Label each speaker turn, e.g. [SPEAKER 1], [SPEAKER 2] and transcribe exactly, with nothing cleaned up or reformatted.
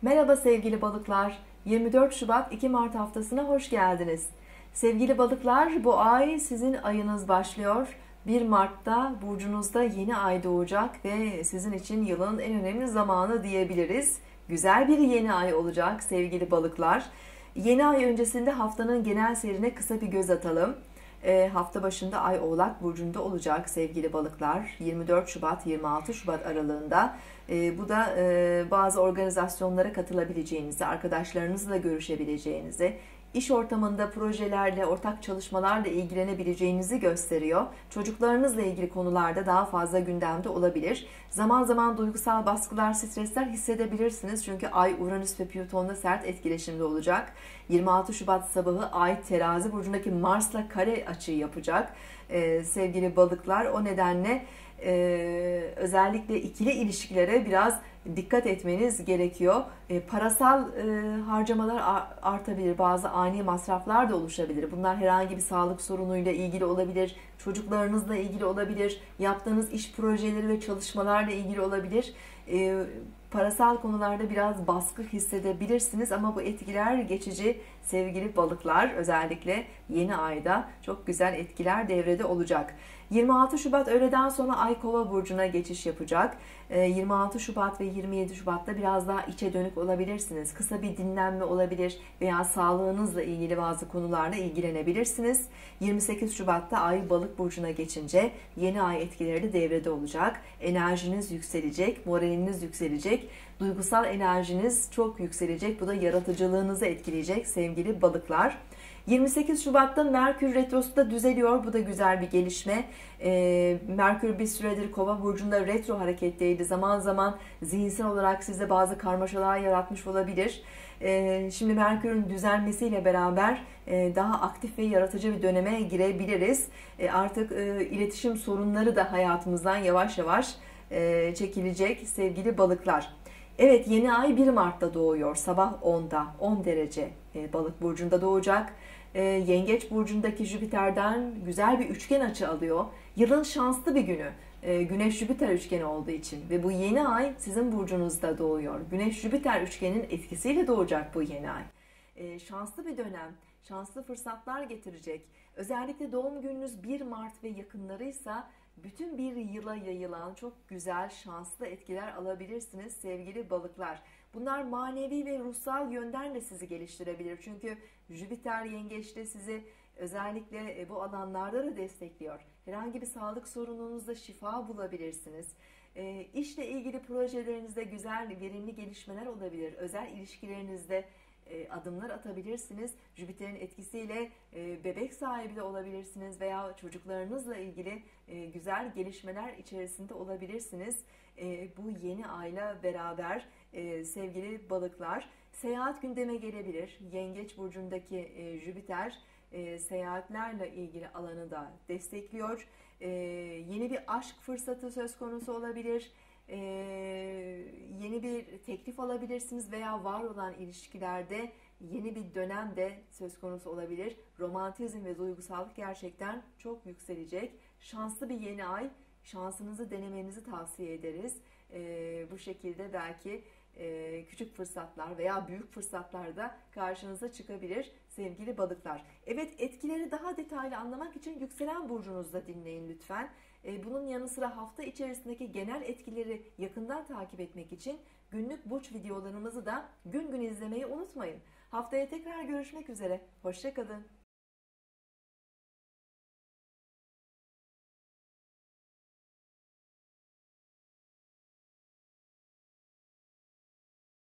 [SPEAKER 1] Merhaba sevgili balıklar. yirmi dört Şubat iki Mart haftasına hoş geldiniz. Sevgili balıklar, bu ay sizin ayınız başlıyor. bir Mart'ta burcunuzda yeni ay doğacak ve sizin için yılın en önemli zamanı diyebiliriz. Güzel bir yeni ay olacak sevgili balıklar. Yeni ay öncesinde haftanın genel seyrine kısa bir göz atalım. E, hafta başında Ay Oğlak Burcu'nda olacak sevgili balıklar. yirmi dört Şubat yirmi altı Şubat aralığında. E, bu da e, bazı organizasyonlara katılabileceğinizi, arkadaşlarınızla görüşebileceğinizi, iş ortamında projelerle, ortak çalışmalarla ilgilenebileceğinizi gösteriyor. Çocuklarınızla ilgili konularda daha fazla gündemde olabilir. Zaman zaman duygusal baskılar, stresler hissedebilirsiniz. Çünkü Ay, Uranüs ve Plüton'da sert etkileşimde olacak. yirmi altı Şubat sabahı Ay Terazi burcundaki Mars'la kare açı yapacak. Ee, sevgili balıklar, o nedenle Ee, özellikle ikili ilişkilere biraz dikkat etmeniz gerekiyor. Ee, parasal e, harcamalar artabilir, bazı ani masraflar da oluşabilir. Bunlar herhangi bir sağlık sorunuyla ilgili olabilir, çocuklarınızla ilgili olabilir, yaptığınız iş projeleri ve çalışmalarla ilgili olabilir. Ee, parasal konularda biraz baskı hissedebilirsiniz ama bu etkiler geçici sevgili balıklar. Özellikle yeni ayda çok güzel etkiler devrede olacak. yirmi altı Şubat öğleden sonra Ay Kova burcuna geçiş yapacak. yirmi altı Şubat ve yirmi yedi Şubat'ta biraz daha içe dönük olabilirsiniz. Kısa bir dinlenme olabilir veya sağlığınızla ilgili bazı konularla ilgilenebilirsiniz. yirmi sekiz Şubat'ta Ay Balık burcuna geçince yeni ay etkileri de devrede olacak. Enerjiniz yükselecek, moraliniz yükselecek, duygusal enerjiniz çok yükselecek. Bu da yaratıcılığınızı etkileyecek sevgili balıklar. yirmi sekiz Şubat'ta Merkür Retrosu da düzeliyor. Bu da güzel bir gelişme. Ee, Merkür bir süredir Kova burcunda retro hareketteydi. Zaman zaman zihinsel olarak size bazı karmaşalar yaratmış olabilir. Ee, şimdi Merkür'ün düzelmesiyle beraber e, daha aktif ve yaratıcı bir döneme girebiliriz. E, artık e, iletişim sorunları da hayatımızdan yavaş yavaş e, çekilecek sevgili balıklar. Evet, yeni ay bir Mart'ta doğuyor. Sabah onda on derece e, Balık burcunda doğacak. E, Yengeç burcundaki Jüpiter'den güzel bir üçgen açı alıyor. Yılın şanslı bir günü. E, Güneş-Jüpiter üçgeni olduğu için ve bu yeni ay sizin burcunuzda doğuyor. Güneş-Jüpiter üçgenin etkisiyle doğacak bu yeni ay. E, şanslı bir dönem, şanslı fırsatlar getirecek. Özellikle doğum gününüz bir Mart ve yakınlarıysa bütün bir yıla yayılan çok güzel, şanslı etkiler alabilirsiniz sevgili balıklar. Bunlar manevi ve ruhsal yönden de sizi geliştirebilir. Çünkü Jüpiter yengeçte sizi özellikle bu alanlarda da destekliyor. Herhangi bir sağlık sorununuzda şifa bulabilirsiniz. E, işle ilgili projelerinizde güzel, verimli gelişmeler olabilir. Özel ilişkilerinizde adımlar atabilirsiniz. Jüpiter'in etkisiyle bebek sahibi de olabilirsiniz veya çocuklarınızla ilgili güzel gelişmeler içerisinde olabilirsiniz. Bu yeni ayla beraber sevgili balıklar, seyahat gündeme gelebilir. Yengeç burcundaki Jüpiter seyahatlerle ilgili alanı da destekliyor. Yeni bir aşk fırsatı söz konusu olabilir. Ee, yeni bir teklif alabilirsiniz veya var olan ilişkilerde yeni bir dönem de söz konusu olabilir. Romantizm ve duygusallık gerçekten çok yükselecek. Şanslı bir yeni ay. Şansınızı denemenizi tavsiye ederiz. Ee, bu şekilde belki e, küçük fırsatlar veya büyük fırsatlar da karşınıza çıkabilir sevgili balıklar. Evet, etkileri daha detaylı anlamak için yükselen burcunuzda dinleyin lütfen. Bunun yanı sıra hafta içerisindeki genel etkileri yakından takip etmek için günlük burç videolarımızı da gün gün izlemeyi unutmayın. Haftaya tekrar görüşmek üzere. Hoşça kalın.